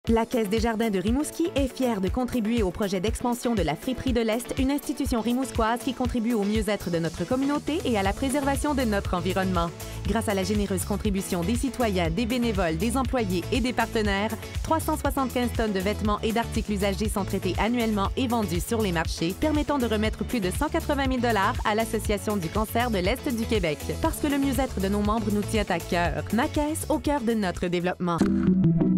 La Caisse des Jardins de Rimouski est fière de contribuer au projet d'expansion de la Friperie de l'Est, une institution rimousquoise qui contribue au mieux-être de notre communauté et à la préservation de notre environnement. Grâce à la généreuse contribution des citoyens, des bénévoles, des employés et des partenaires, 375 tonnes de vêtements et d'articles usagés sont traités annuellement et vendus sur les marchés, permettant de remettre plus de 180 000 $ à l'Association du cancer de l'Est du Québec. Parce que le mieux-être de nos membres nous tient à cœur. Ma caisse au cœur de notre développement.